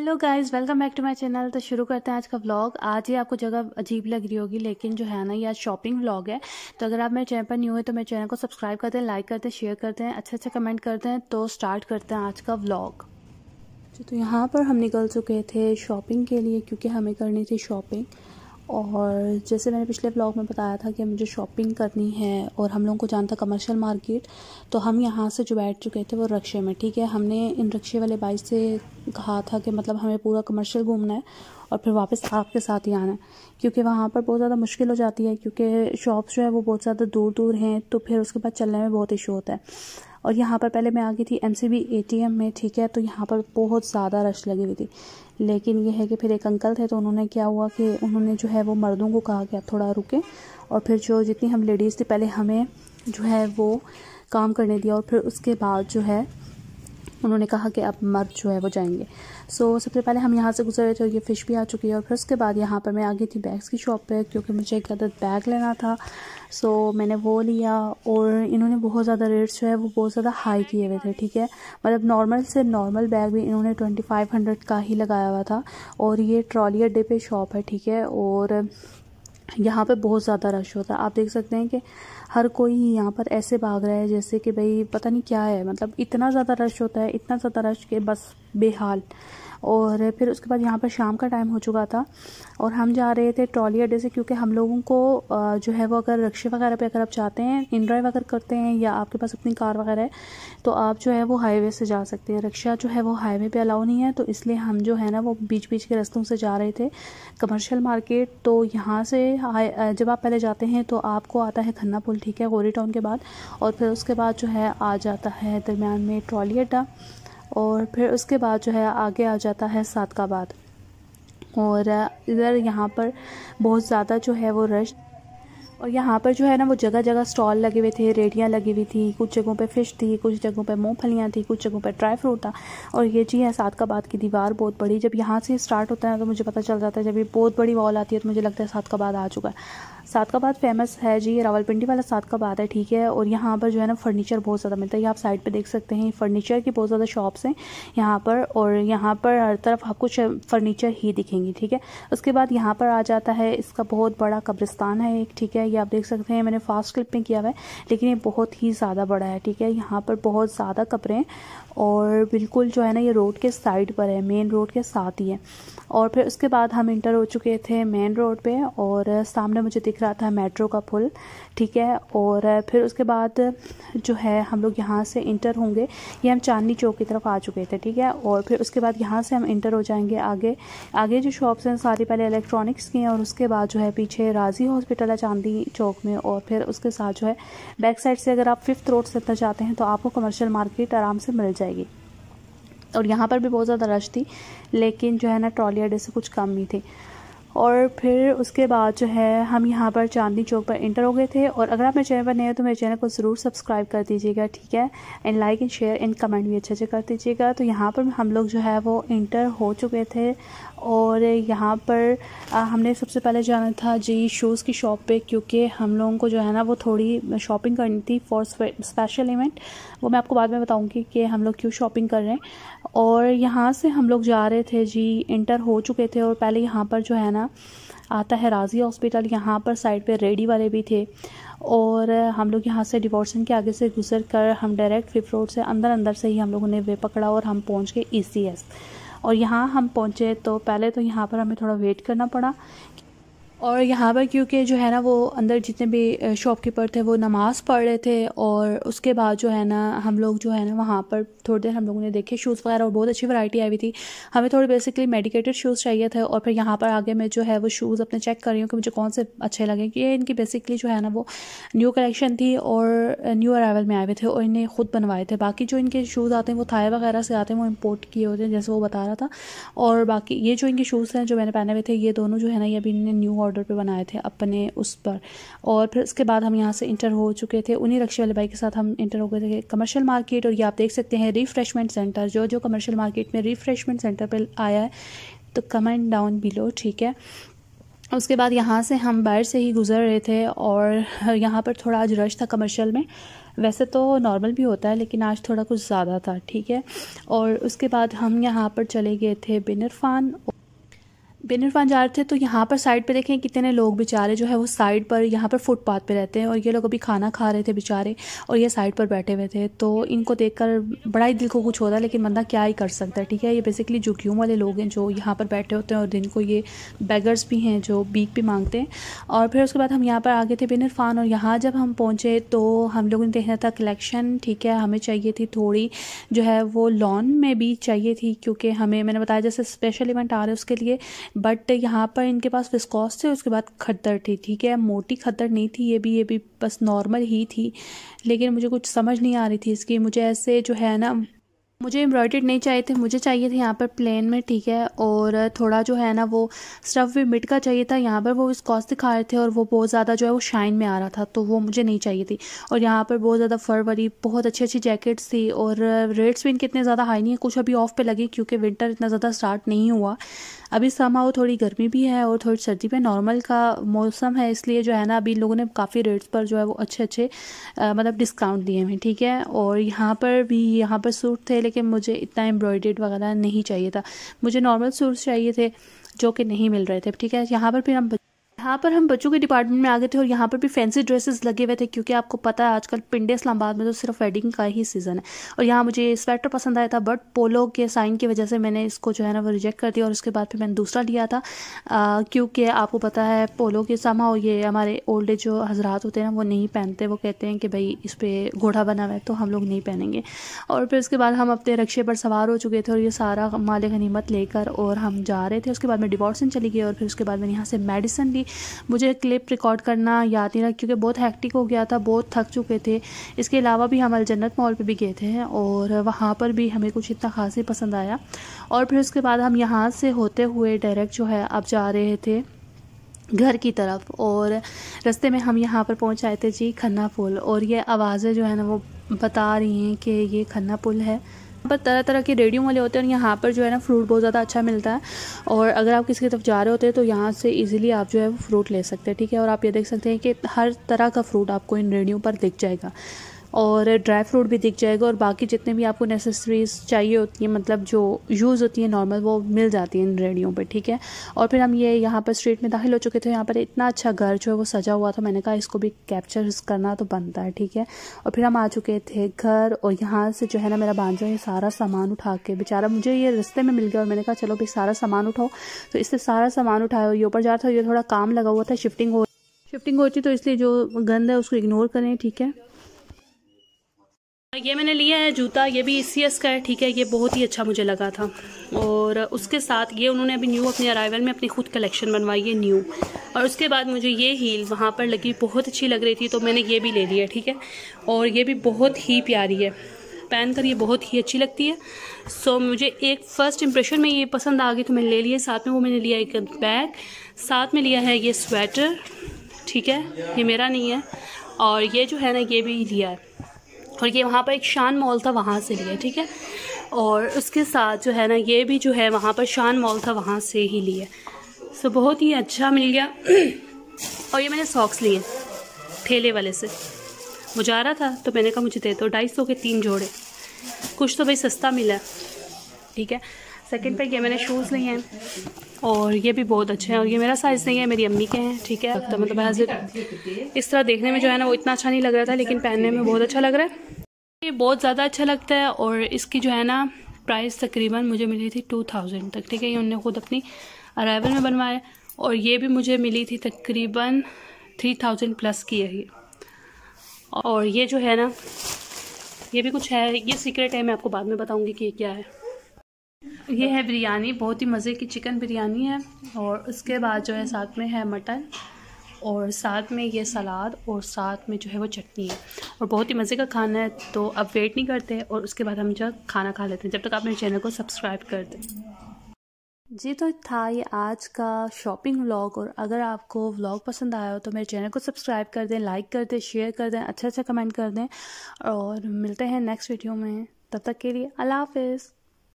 Hello guys, welcome back to my channel. तो शुरू करते हैं आज का व्लॉग। आज ही आपको जगह अजीब लग रही होगी, लेकिन जो है ना, ये आज शॉपिंग व्लॉग है। तो अगर आप मेरे चैनल पर न्यू है तो मेरे चैनल को सब्सक्राइब करते हैं, लाइक करते हैं, शेयर करते हैं, अच्छे अच्छे कमेंट करते हैं। तो स्टार्ट करते हैं आज का व्लॉग। तो यहाँ पर हम निकल चुके थे शॉपिंग के लिए, क्योंकि हमें करनी थी शॉपिंग। और जैसे मैंने पिछले ब्लॉग में बताया था कि मुझे शॉपिंग करनी है और हम लोगों को जाना था कमर्शियल मार्केट। तो हम यहाँ से जो बैठ चुके थे वो रिक्शे में, ठीक है। हमने इन रिक्शे वाले भाई से कहा था कि मतलब हमें पूरा कमर्शियल घूमना है और फिर वापस आपके साथ ही आना है, क्योंकि वहाँ पर बहुत ज़्यादा मुश्किल हो जाती है, क्योंकि शॉप्स जो है वो बहुत ज़्यादा दूर दूर हैं। तो फिर उसके बाद चलने में बहुत इशू होता है। और यहाँ पर पहले मैं आ गई थी MCB ATM में, ठीक है। तो यहाँ पर बहुत ज़्यादा रश लगी हुई थी, लेकिन ये है कि फिर एक अंकल थे, तो उन्होंने क्या हुआ कि उन्होंने जो है वो मर्दों को कहा कि आप थोड़ा रुकें, और फिर जो जितनी हम लेडीज़ थी पहले हमें जो है वो काम करने दिया, और फिर उसके बाद जो है उन्होंने कहा कि अब मर्द जो है वो जाएंगे। सबसे पहले हम यहाँ से गुजरे थे, ये फ़िश भी आ चुकी है। और फिर उसके बाद यहाँ पर मैं आ गई थी बैग्स की शॉप पे, क्योंकि मुझे एक अदद बैग लेना था। मैंने वो लिया, और इन्होंने बहुत ज़्यादा रेट्स जो है वो बहुत ज़्यादा हाई किए हुए थे, ठीक है। मतलब नॉर्मल से नॉर्मल बैग भी इन्होंने 2500 का ही लगाया हुआ था। और ये ट्रॉली अड्डे पे शॉप है, ठीक है। और यहाँ पे बहुत ज़्यादा रश होता है। आप देख सकते हैं कि हर कोई यहाँ पर ऐसे भाग रहा है जैसे कि भाई पता नहीं क्या है। मतलब इतना ज़्यादा रश होता है, इतना ज़्यादा रश कि बस बेहाल। और फिर उसके बाद यहाँ पर शाम का टाइम हो चुका था, और हम जा रहे थे ट्रॉली अड्डे से, क्योंकि हम लोगों को जो है वो अगर रिक्शे वगैरह पे अगर आप चाहते हैं, इन ड्राइव अगर करते हैं या आपके पास अपनी कार वगैरह है, तो आप जो है वो हाईवे से जा सकते हैं। रिक्शा जो है वो हाईवे पे अलाउ नहीं है, तो इसलिए हम जो है ना वो बीच बीच के रास्तों से जा रहे थे कमर्शियल मार्केट। तो यहाँ से जब आप पहले जाते हैं तो आपको आता है खन्ना पुल, ठीक है, गोरी टाउन के बाद। और फिर उसके बाद जो है आ जाता है दरमियान में ट्रॉली अड्डा, और फिर उसके बाद जो है आगे आ जाता है सादकाबाद। और इधर यहाँ पर बहुत ज़्यादा जो है वो रश, और यहाँ पर जो है ना वो जगह जगह स्टॉल लगे हुए थे, रेडियाँ लगी हुई थी। कुछ जगहों पे फ़िश थी, कुछ जगहों पे मूंगफलियाँ थी, कुछ जगहों पे ड्राई फ्रूट था। और ये जी है सादकाबाद की दीवार बहुत बड़ी। जब यहाँ से स्टार्ट होता है तो मुझे पता चल जाता है, जब ये बहुत बड़ी वॉल आती है तो मुझे लगता है सादकाबाद आ चुका है। सादकाबाद फेमस है जी, रावलपिंडी वाला सादकाबाद है, ठीक है। और यहाँ पर जो है ना फर्नीचर बहुत ज़्यादा मिलता है। ये आप साइड पे देख सकते हैं, फर्नीचर की बहुत ज़्यादा शॉप्स हैं यहाँ पर, और यहाँ पर हर तरफ आपको फर्नीचर ही दिखेंगी, ठीक है। उसके बाद यहाँ पर आ जाता है इसका बहुत बड़ा कब्रिस्तान है एक, ठीक है। ये आप देख सकते हैं, मैंने फास्ट क्लिप में किया हुआ है, लेकिन ये बहुत ही ज़्यादा बड़ा है, ठीक है। यहाँ पर बहुत ज़्यादा कब्रें, और बिल्कुल जो है ना ये रोड के साइड पर है, मेन रोड के साथ ही है। और फिर उसके बाद हम इंटर हो चुके थे मेन रोड पे, और सामने मुझे दिख रहा था मेट्रो का पुल, ठीक है। और फिर उसके बाद जो है हम लोग यहाँ से इंटर होंगे, ये हम चांदनी चौक की तरफ आ चुके थे, ठीक है। और फिर उसके बाद यहाँ से हम इंटर हो जाएंगे आगे। आगे जो शॉप्स हैं सारी पहले इलेक्ट्रॉनिक्स की हैं, और उसके बाद जो है पीछे राजी हॉस्पिटल है चांदनी चौक में। और फिर उसके साथ जो है बैक साइड से अगर आप 5th रोड से अंदर जाते हैं तो आपको कमर्शियल मार्केट आराम से मिल जाएगी। और यहाँ पर भी बहुत ज़्यादा रश थी, लेकिन जो है ना ट्रॉली अड्डे से कुछ कम ही थी। और फिर उसके बाद जो है हम यहाँ पर चांदनी चौक पर इंटर हो गए थे। और अगर आप मेरे चैनल पर नए हो तो मेरे चैनल को ज़रूर सब्सक्राइब कर दीजिएगा, ठीक है। And like and share and comment भी अच्छे अच्छे कर दीजिएगा। तो यहाँ पर हम लोग जो है वो इंटर हो चुके थे, और यहाँ पर हमने सबसे पहले जाना था जी शूज़ की शॉप पे, क्योंकि हम लोगों को जो है ना वो थोड़ी शॉपिंग करनी थी फॉर स्पेशल इवेंट। वो मैं आपको बाद में बताऊँगी कि हम लोग क्यों शॉपिंग कर रहे हैं। और यहाँ से हम लोग जा रहे थे जी, इंटर हो चुके थे, और पहले यहाँ पर जो है ना आता है राजी हॉस्पिटल। यहाँ पर साइड पे रेडी वाले भी थे, और हम लोग यहाँ से डिवोर्सन के आगे से गुजर कर हम डायरेक्ट 5th रोड से अंदर से ही हम लोगों ने वे पकड़ा, और हम पहुँच गए ECS। और यहाँ हम पहुँचे तो पहले तो यहाँ पर हमें थोड़ा वेट करना पड़ा, और यहाँ पर क्योंकि जो है ना वो अंदर जितने भी शॉपकीपर थे वो नमाज़ पढ़ रहे थे। और उसके बाद जो है ना हम लोग जो है ना वहाँ पर थोड़ी देर हम लोगों ने देखे शूज़ वगैरह, और बहुत अच्छी वैरायटी आई हुई थी। हमें थोड़ी बेसिकली मेडिकेटेड शूज़ चाहिए थे। और फिर यहाँ पर आगे मैं जो है वो शूज़ अपने चेक कर रही हूँ कि मुझे कौन से अच्छे लगे, कि ये इनकी बेसिकली जो है ना वो न्यू कलेक्शन थी, और न्यू अराइवल में आए हुए थे, और इन्हें खुद बनवाए थे। बाकी जो इनके शूज़ आते हैं वो थाई वगैरह से आते हैं, वो इम्पोर्ट किए होते हैं जैसे वो बता रहा था। और बाकी ये जो इनके शूज़ हैं जो मैंने पहने हुए थे, ये दोनों जो है ना ये अभी इन्होंने न्यू ऑर्डर पर बनाए थे अपने उस पर। और फिर उसके बाद हम यहाँ से इंटर हो चुके थे, उन्हीं रिक्शे वाले भाई के साथ हम इंटर हो गए थे कमर्शियल मार्केट। और ये आप देख सकते हैं रिफ्रेशमेंट सेंटर, जो कमर्शियल मार्केट में रिफ्रेशमेंट सेंटर पर आया है तो कमेंट डाउन बिलो, ठीक है। उसके बाद यहाँ से हम बाहर से ही गुजर रहे थे, और यहाँ पर थोड़ा आज रश था कमर्शियल में, वैसे तो नॉर्मल भी होता है लेकिन आज थोड़ा कुछ ज़्यादा था, ठीक है। और उसके बाद हम यहाँ पर चले गए थे बिन इरफान जा रहे थे। तो यहाँ पर साइड पे देखें कितने लोग बेचारे जो है वो साइड पर यहाँ पर फुटपाथ पे रहते हैं, और ये लोग अभी खाना खा रहे थे बेचारे, और ये साइड पर बैठे हुए थे। तो इनको देखकर बड़ा ही दिल को कुछ होता है, लेकिन बंदा क्या ही कर सकता है, ठीक है। ये बेसिकली झुग्गियों वाले लोग हैं जो यहाँ पर बैठे होते हैं, और दिन को ये बेगर्स भी हैं जो भीख भी मांगते हैं। और फिर उसके बाद हम यहाँ पर आ गए थे बिन इरफान, और यहाँ जब हम पहुँचे तो हम लोगों ने देखना था कलेक्शन, ठीक है। हमें चाहिए थी थोड़ी जो है वो लॉन में भी चाहिए थी, क्योंकि हमें मैंने बताया जैसे स्पेशल इवेंट आ रहे हैं उसके लिए। बट यहाँ पर इनके पास विस्कॉस थे, उसके बाद खद्दर थी, ठीक है। मोटी खद्दर नहीं थी, ये भी बस नॉर्मल ही थी, लेकिन मुझे कुछ समझ नहीं आ रही थी इसकी। मुझे ऐसे जो है ना, मुझे एम्ब्रॉयडर्ड नहीं चाहिए थे, मुझे चाहिए थे यहाँ पर प्लेन में, ठीक है। और थोड़ा जो है ना वो स्टफ़ भी मिड का चाहिए था। यहाँ पर वो विस्कॉस दिखा रहे थे और वो बहुत ज़्यादा जो है वो शाइन में आ रहा था, तो वो मुझे नहीं चाहिए थी। और यहाँ पर बहुत ज़्यादा फर वाली बहुत अच्छी अच्छी जैकेट्स थी, और रेट्स भी इनके इतने ज़्यादा हाई नहीं है, कुछ अभी ऑफ पे लगे क्योंकि विंटर इतना ज़्यादा स्टार्ट नहीं हुआ अभी। समहाउ थोड़ी गर्मी भी है और थोड़ी सर्दी पे नॉर्मल का मौसम है, इसलिए जो है ना अभी लोगों ने काफ़ी रेट्स पर जो है वो अच्छे अच्छे मतलब डिस्काउंट दिए हैं, ठीक है। और यहाँ पर सूट थे, लेकिन मुझे इतना एम्ब्रॉयडर्ड वगैरह नहीं चाहिए था, मुझे नॉर्मल सूट्स चाहिए थे जो कि नहीं मिल रहे थे, ठीक है। यहाँ पर हम बच्चों के डिपार्टमेंट में आ गए थे, और यहाँ पर भी फैंसी ड्रेसेस लगे हुए थे, क्योंकि आपको पता है आजकल पिंडे इस्लामाबाद में तो सिर्फ वेडिंग का ही सीज़न है। और यहाँ मुझे स्वेटर पसंद आया था, बट पोलो के साइन की वजह से मैंने इसको जो है ना वो रिजेक्ट कर दिया, और उसके बाद फिर मैंने दूसरा लिया था, क्योंकि आपको पता है पोलो के समाओ ये हमारे ओल्ड एज जो हजरात होते हैं ना वो नहीं पहनते, वो कहते हैं कि भाई इस पर घोड़ा बना हुआ है तो हम लोग नहीं पहनेंगे। और फिर उसके बाद हम अपने रक्शे पर सवार हो चुके थे, और ये सारा माल गनीमत लेकर और हम जा रहे थे। उसके बाद मैं डिवॉर्सन चली गई, और फिर उसके बाद मैंने यहाँ से मेडिसिन ली। मुझे क्लिप रिकॉर्ड करना याद नहीं रहा क्योंकि बहुत हैक्टिक हो गया था, बहुत थक चुके थे। इसके अलावा भी हम अलजन्नत मॉल पे भी गए थे, और वहाँ पर भी हमें कुछ इतना खास ही पसंद आया। और फिर उसके बाद हम यहाँ से होते हुए डायरेक्ट जो है अब जा रहे थे घर की तरफ, और रास्ते में हम यहाँ पर पहुँच आए थे जी खन्ना पुल। और ये आवाज़ें जो है ना वो बता रही हैं कि ये खन्ना पुल है। पर तरह तरह के रेडियो वाले होते हैं, और यहाँ पर जो है ना फ्रूट बहुत ज़्यादा अच्छा मिलता है। और अगर आप किसी की तरफ जा रहे होते हैं तो यहाँ से इजीली आप जो है वो फ्रूट ले सकते हैं, ठीक है। और आप ये देख सकते हैं कि हर तरह का फ्रूट आपको इन रेडियो पर दिख जाएगा, और ड्राई फ्रूट भी दिख जाएगा, और बाकी जितने भी आपको नेसेसरीज चाहिए होती हैं, मतलब जो यूज़ होती है नॉर्मल, वो मिल जाती है इन रेडियो पे, ठीक है। और फिर हम ये यहाँ पर स्ट्रीट में दाखिल हो चुके थे। यहाँ पर इतना अच्छा घर जो है वो सजा हुआ था, मैंने कहा इसको भी कैप्चर करना तो बनता है, ठीक है। और फिर हम आ चुके थे घर, और यहाँ से जो है ना मेरा भांजा ये सारा सामान उठा के, बेचारा मुझे ये रास्ते में मिल गया, और मैंने कहा चलो भाई सारा सामान उठाओ, तो इससे सारा सामान उठाया। और ये ऊपर जा रहा था, ये थोड़ा काम लगा हुआ था, शिफ्टिंग होती, तो इसलिए जो गंद है उसको इग्नोर करें, ठीक है। ये मैंने लिया है जूता, ये भी ECS का है, ठीक है। ये बहुत ही अच्छा मुझे लगा था, और उसके साथ ये उन्होंने अभी न्यू अपने अराइवल में अपनी खुद कलेक्शन बनवाई है न्यू। और उसके बाद मुझे ये हील वहाँ पर लगी, बहुत अच्छी लग रही थी, तो मैंने ये भी ले लिया, ठीक है। और ये भी बहुत ही प्यारी है, पहन कर ये बहुत ही अच्छी लगती है। सो मुझे एक फ़र्स्ट इंप्रेशन में ये पसंद आ गई, तो मैंने ले लिया। साथ में वो मैंने लिया एक बैग, साथ में लिया है ये स्वेटर, ठीक है, ये मेरा नहीं है। और ये जो है ना ये भी लिया है, और ये वहाँ पर एक शान मॉल था वहाँ से लिया, ठीक है। और उसके साथ जो है ना ये भी जो है वहाँ पर शान मॉल था वहाँ से ही लिया। सो बहुत ही अच्छा मिल गया। और ये मैंने सॉक्स लिए ठेले वाले से, मुझे आ रहा था तो मैंने कहा मुझे दे दो, 250 के 3 जोड़े, कुछ तो भाई सस्ता मिला, ठीक है। सेकंड पे ये मैंने शूज़ लिए हैं, और ये भी बहुत अच्छे हैं, और ये मेरा साइज़ नहीं है, मेरी अम्मी के हैं, ठीक है। तो मतलब ऐसे इस तरह देखने में जो है ना वो इतना अच्छा नहीं लग रहा था, लेकिन पहनने में बहुत अच्छा लग रहा है, ये बहुत ज़्यादा अच्छा लगता है। और इसकी जो है ना प्राइस तकरीबन मुझे मिली थी 2000 तक, ठीक है। ये उन्होंने खुद अपनी अराइवल में बनवाए, और ये भी मुझे मिली थी तकरीबन 3000 प्लस की है ये। और ये जो है ना ये भी कुछ है, ये सीक्रेट है, मैं आपको बाद में बताऊंगी कि ये क्या है। ये है बिरयानी, बहुत ही मज़े की चिकन बिरयानी है, और उसके बाद जो है साथ में है मटन, और साथ में ये सलाद, और साथ में जो है वो चटनी है, और बहुत ही मज़े का खाना है। तो अब वेट नहीं करते, और उसके बाद हम जब खाना खा लेते हैं, जब तक आप मेरे चैनल को सब्सक्राइब कर दें जी। तो था ये आज का शॉपिंग व्लॉग, और अगर आपको व्लॉग पसंद आया हो तो मेरे चैनल को सब्सक्राइब कर दें, लाइक कर दें, शेयर कर दें, अच्छा कमेंट कर दें, और मिलते हैं नेक्स्ट वीडियो में। तब तक के लिए अल्लाह हाफिज़।